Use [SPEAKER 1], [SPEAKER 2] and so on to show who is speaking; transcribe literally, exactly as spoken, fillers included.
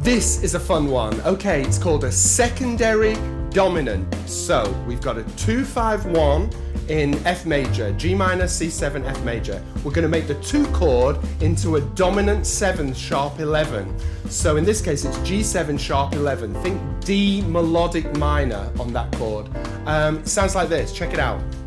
[SPEAKER 1] This is a fun one. Okay, it's called a secondary dominant. So we've got a two five one in F major, G minor, C seven, F major. We're going to make the two chord into a dominant seven sharp eleven. So in this case it's G seven sharp eleven. Think D Melodic Minor on that chord. Um, sounds like this. Check it out.